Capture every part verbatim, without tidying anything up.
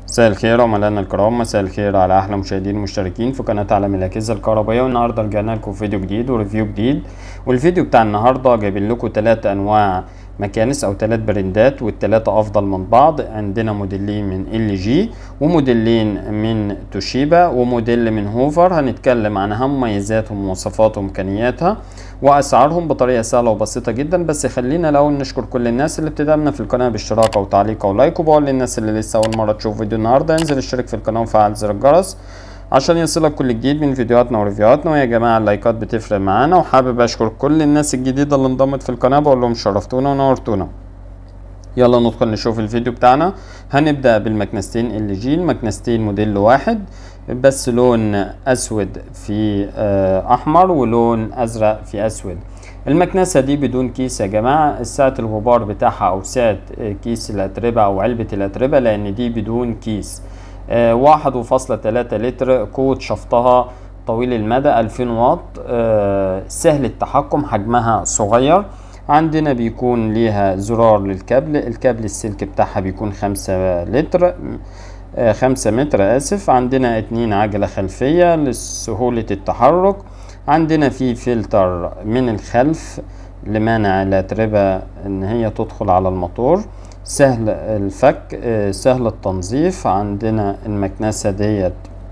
مساء الخير عملائنا الكرام، مساء الخير على احلى مشاهدين المشتركين في قناه عالم الاجهزه الكهربائيه. والنهارده رجعنا لكم فيديو جديد وريفيو جديد. والفيديو بتاع النهارده جايبين لكم ثلاث انواع مكانس او ثلاث برندات، والثلاثه افضل من بعض. عندنا موديلين من ال جي وموديلين من توشيبا وموديل من هوفر. هنتكلم عن اهم مميزاتهم ومواصفاتهم وامكانياتها واسعارهم بطريقه سهله وبسيطه جدا. بس خلينا الاول نشكر كل الناس اللي بتدعمنا في القناه باشتراك او تعليق او لايك، وبقول للناس اللي لسه اول مره تشوف فيديو النهارده انزل اشترك في القناه وفعل زر الجرس عشان يصلك كل جديد من فيديوهاتنا وريفيوهاتنا. ويا جماعه اللايكات بتفرق معانا، وحابب اشكر كل الناس الجديده اللي انضمت في القناه، بقول لهم شرفتونا ونورتونا. يلا ندخل نشوف الفيديو بتاعنا. هنبدأ بالمكنستين ال جي، المكنستين موديل واحد بس لون اسود في احمر ولون ازرق في اسود. المكنسة دي بدون كيس يا جماعة، سعة الغبار بتاعها او سعة كيس الاتربة او علبة الاتربة، لان دي بدون كيس. واحد فاصلة تلاتة لتر، قوة شفطها طويل المدى ألفين واط، سهل التحكم، حجمها صغير. عندنا بيكون ليها زرار للكابل، الكابل السلك بتاعها بيكون خمسة لتر آه خمسة متر اسف. عندنا اتنين عجلة خلفية لسهولة التحرك. عندنا في فلتر من الخلف لمنع الاتربة ان هي تدخل على الموتور، سهل الفك آه سهل التنظيف. عندنا المكنسة ديت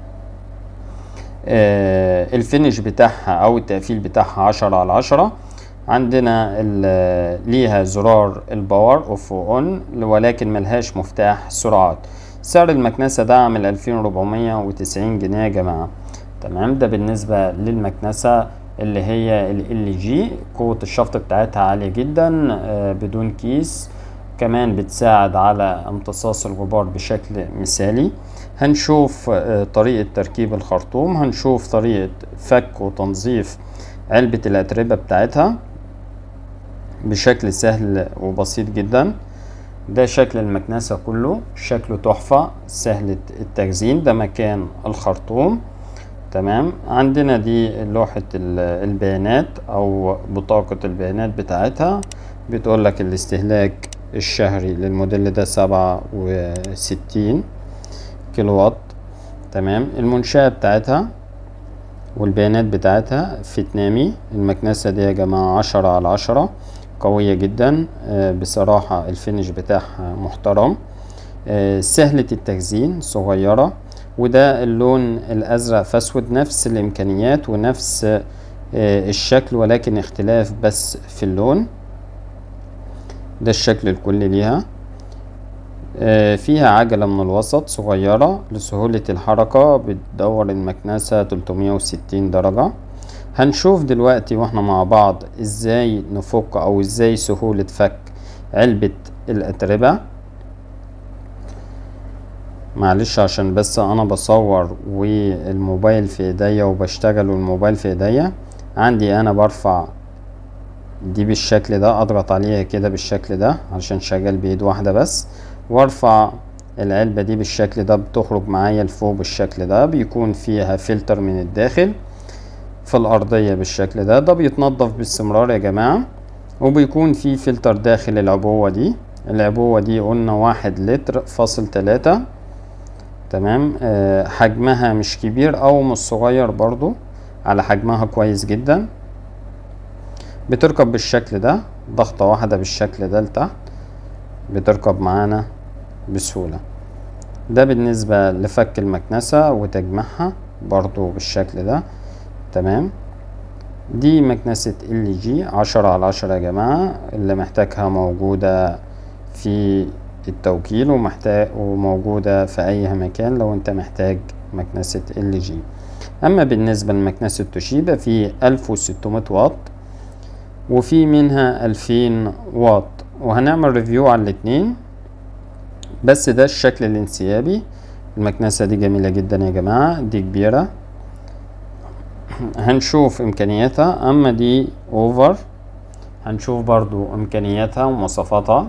آه الفينش بتاعها او التقفيل بتاعها عشرة على عشرة. عندنا ليها زرار الباور اوف واون ولكن ملهاش مفتاح سرعات. سعر المكنسة ده عامل ألفين وأربعمية وتسعين جنيه يا جماعة. تمام، ده بالنسبة للمكنسة اللي هي ال جي. قوة الشفط بتاعتها عالية جدا آه بدون كيس، كمان بتساعد على امتصاص الغبار بشكل مثالي. هنشوف آه طريقة تركيب الخرطوم، هنشوف طريقة فك وتنظيف علبة الأتربة بتاعتها بشكل سهل وبسيط جدا. ده شكل المكنسة كله، شكله تحفة، سهل التخزين. ده مكان الخرطوم. تمام، عندنا دي لوحة البيانات او بطاقة البيانات بتاعتها، بتقول لك الاستهلاك الشهري للموديل ده سبعة وستين كيلو وات. تمام، المنشأة بتاعتها والبيانات بتاعتها فيتنامي. المكنسة دي يا جماعة عشرة على عشرة، قوية جدا بصراحة، الفينش بتاعها محترم، سهلة التخزين، صغيرة. وده اللون الازرق في اسود، نفس الامكانيات ونفس الشكل ولكن اختلاف بس في اللون. ده الشكل الكلي ليها. فيها عجلة من الوسط صغيرة لسهولة الحركة، بتدور المكنسة تلتمية وستين درجة. هنشوف دلوقتي واحنا مع بعض ازاي نفك او ازاي سهولة فك علبة الاتربة. معلش عشان بس انا بصور والموبايل في ايديا وبشتغل والموبايل في ايديا. عندي انا برفع دي بالشكل ده، اضغط عليها كده بالشكل ده عشان شغال بايد واحدة بس، وارفع العلبة دي بالشكل ده، بتخرج معايا لفوق بالشكل ده. بيكون فيها فلتر من الداخل في الارضية بالشكل ده، ده بيتنضف باستمرار يا جماعة. وبيكون في فلتر داخل العبوة دي، العبوة دي قلنا واحد لتر فاصل تلاتة. تمام، أه حجمها مش كبير او مش صغير، برضو على حجمها كويس جدا. بتركب بالشكل ده، ضغطة واحدة بالشكل ده لتحت بتركب معانا بسهولة. ده بالنسبة لفك المكنسة وتجميعها برضو بالشكل ده. تمام، دي مكنسة ال جي عشرة على عشرة يا جماعة، اللي محتاجها موجودة في التوكيل ومحتاج وموجودة في اي مكان لو انت محتاج مكنسة ال جي. اما بالنسبة لمكنسة توشيبا في ألف وستمية واط وفي منها ألفين واط، وهنعمل ريفيو على الاتنين. بس ده الشكل الانسيابي. المكنسة دي جميلة جدا يا جماعة، دي كبيرة. هنشوف امكانياتها. اما دي اوفر، هنشوف برضو امكانياتها ومواصفاتها.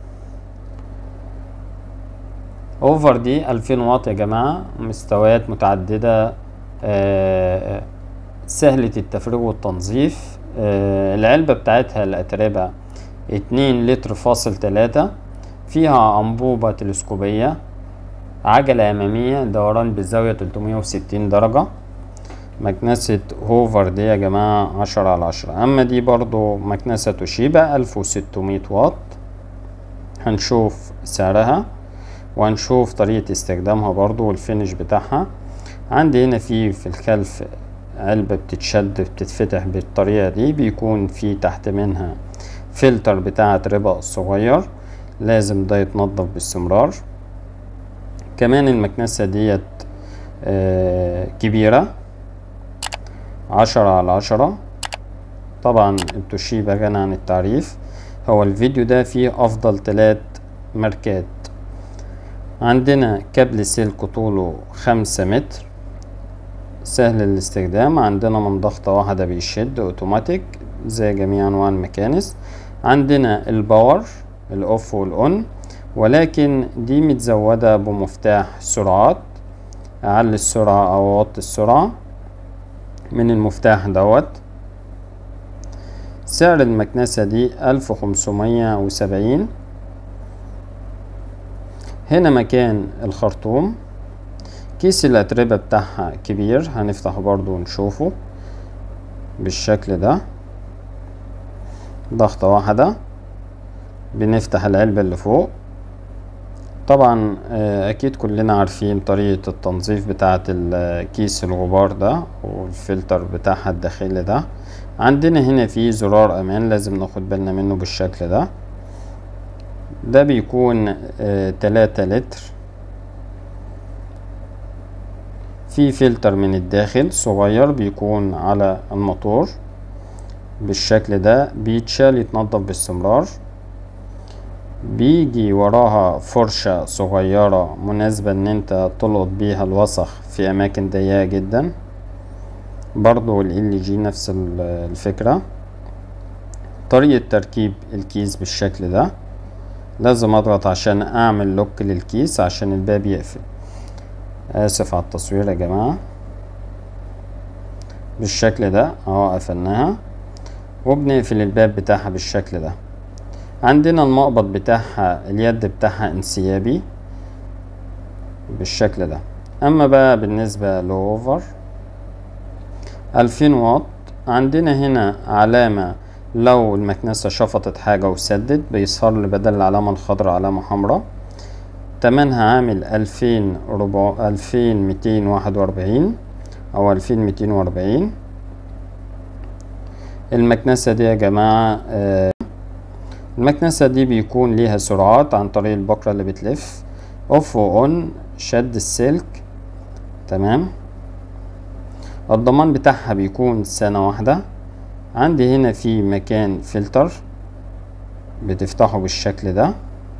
اوفر دي ألفين واط يا جماعة، مستويات متعددة، آه سهلة التفريغ والتنظيف. آه العلبة بتاعتها الاتربة اتنين لتر فاصل تلاتة، فيها انبوبة تلسكوبية عجلة أمامية دوران بزاوية تلتمية وستين درجة. مكنسة هوفر دي يا جماعة عشرة على عشرة. أما دي برضو مكنسة توشيبا ألف وستمية واط. هنشوف سعرها وهنشوف طريقة استخدامها برضو والفينش بتاعها. عندي هنا في في الخلف علبة بتتشد بتتفتح بالطريقة دي، بيكون في تحت منها فلتر بتاعة ربق صغير لازم ده يتنضف باستمرار. كمان المكنسة ديت آه كبيرة عشرة على عشرة. طبعا التوشيبا غني عن التعريف. هو الفيديو ده فيه افضل تلات ماركات. عندنا كابل سلك طوله خمسة متر سهل الاستخدام. عندنا من ضغطة واحدة بيشد اوتوماتيك زي جميع انواع المكانس. عندنا الباور الاوف والاون، ولكن دي متزودة بمفتاح سرعات. اعلي السرعة او اوطي السرعة من المفتاح دوت. سعر المكنسة دي ألف وخمسمية وسبعين. هنا مكان الخرطوم. كيس الأتربة بتاعها كبير، هنفتحه برضو ونشوفه بالشكل ده. ضغطة واحدة بنفتح العلبة اللي فوق. طبعا اكيد كلنا عارفين طريقة التنظيف بتاعة الكيس الغبار ده والفلتر بتاعها الداخلي ده. عندنا هنا في زرار امان لازم ناخد بالنا منه بالشكل ده. ده بيكون تلاتة لتر. في فلتر من الداخل صغير بيكون على الموتور بالشكل ده، بيتشال يتنضف باستمرار. بيجي وراها فرشة صغيرة مناسبة ان انت تلقط بيها الوسخ في اماكن ضيقة جدا. برضو ال إل جي نفس الفكرة. طريقة تركيب الكيس بالشكل ده. لازم اضغط عشان اعمل لوك للكيس عشان الباب يقفل. اسف على التصوير يا جماعة. بالشكل ده اهو قفلناها وبنقفل الباب بتاعها بالشكل ده. عندنا المقبض بتاعها اليد بتاعها انسيابي بالشكل ده. اما بقى بالنسبة لوفر ألفين واط. عندنا هنا علامة لو المكنسة شفطت حاجة وسدت بيظهر لي بدل العلامة الخضراء علامة حمراء. تمنها عامل ألفين ربع ألفين ميتين واحد وأربعين او ألفين ميتين وأربعين. المكنسة دي يا جماعة آه المكنسة دي بيكون ليها سرعات عن طريق البكرة اللي بتلف اوف واون شد السلك. تمام. الضمان بتاعها بيكون سنة واحدة. عندي هنا في مكان فلتر بتفتحه بالشكل ده،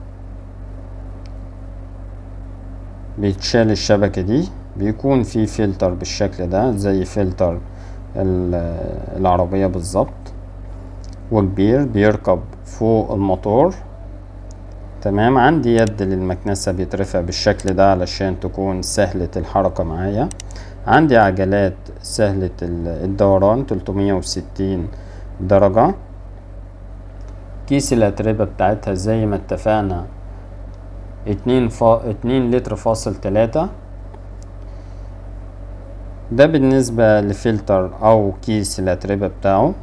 بيتشال الشبكة دي. بيكون في فلتر بالشكل ده زي فلتر العربية بالظبط وكبير بيركب فوق الموتور. تمام. عندي يد للمكنسة بيترفع بالشكل ده علشان تكون سهلة الحركة معايا. عندي عجلات سهلة الدوران تلتمية وستين درجة. كيس الأتربة بتاعتها زي ما اتفقنا اتنين, فا... اتنين لتر فاصل تلاتة. ده بالنسبة لفلتر او كيس الأتربة بتاعه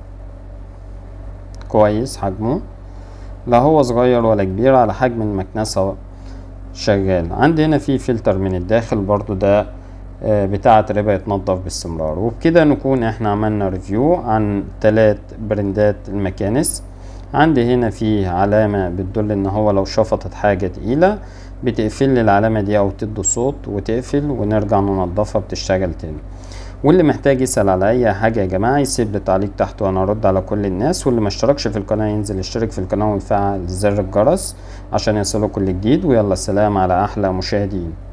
كويس حجمه، لا هو صغير ولا كبير على حجم المكنسة شغال. عندي هنا في فلتر من الداخل برضو ده بتاع أتربة يتنضف باستمرار. وبكده نكون احنا عملنا ريفيو عن تلات برندات المكانس. عندي هنا في علامة بتدل ان هو لو شفطت حاجة تقيلة بتقفل لي العلامة دي او تدي صوت وتقفل ونرجع ننضفها بتشتغل تاني. واللي محتاج يسأل على اي حاجة يا جماعة يسيب لي تعليق تحت وانا ارد على كل الناس. واللي ما اشتركش في القناة ينزل يشترك في القناة ويفعل زر الجرس عشان يصله كل جديد. ويلا سلام على احلى مشاهدين.